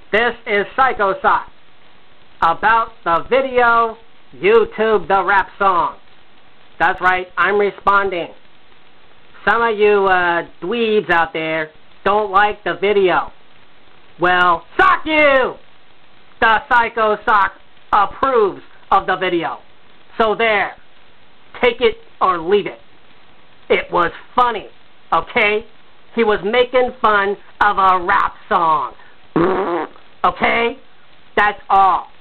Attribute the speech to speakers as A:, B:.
A: This is Psycho Sock about the video YouTube the rap song. That's right, I'm responding. Some of you dweebs out there don't like the video. Well, sock you! The Psycho Sock approves of the video. So there, take it or leave it. It was funny, okay? He was making fun of a rap song. Okay? That's all.